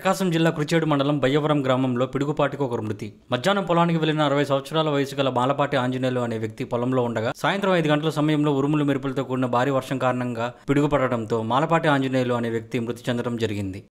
ప్రకాశం జిల్లా కురిచేడు మండలం బయ్యవరం గ్రామంలో పిడుగుపాటికి ఒకరు మృతి. మధ్యాహ్నం పొలానికి వెళ్లిన 60 సంవత్సరాల వయసు గల మాలపాటి ఆంజనేయులు అనే వ్యక్తి పొలంలో ఉండగా సాయంత్రం 5 గంటల సమయంలో ఉరుములు మెరుపులతో కూడిన భారీ వర్షం కారణంగా పిడుగుపడడంతో మాలపాటి ఆంజనేయులు అనే వ్యక్తి మృతి చెందడం జరిగింది.